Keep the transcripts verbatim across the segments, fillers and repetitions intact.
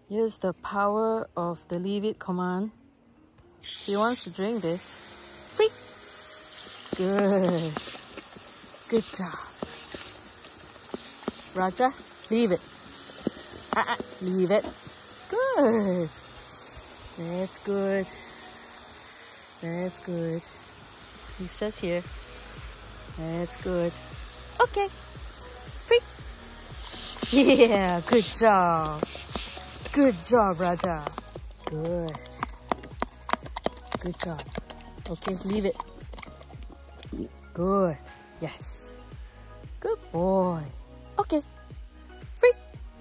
Here's the power of the leave it command. He wants to drink this. Free. Good. Good job. Raja, leave it. Uh-uh, leave it. Good. That's good. That's good. He's just here. That's good. Okay. Free. Yeah, good job. Good job, Raja. Good. Good job. Okay, leave it. Good. Yes. Good boy. Okay. Free.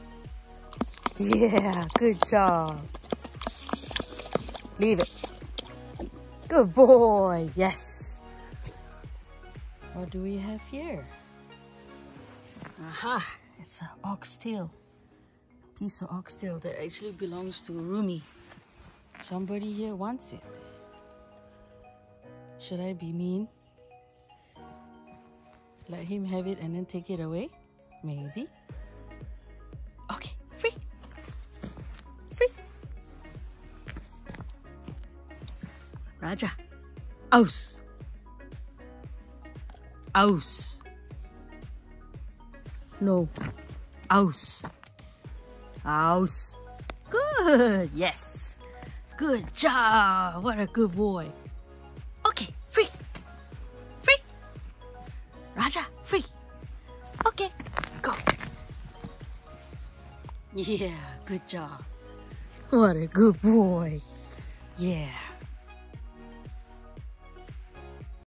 Yeah, good job. Leave it. Good boy. Yes. What do we have here? Aha. It's an oxtail. A piece of oxtail that actually belongs to Rumi. Somebody here wants it. Should I be mean? Let him have it and then take it away? Maybe. Okay, free. Free. Raja. Aus. Aus. No. Aus. Aus. Good. Yes. Good job. What a good boy. Okay, free. Free. Raja, free. Okay, go. Yeah, good job. What a good boy. Yeah.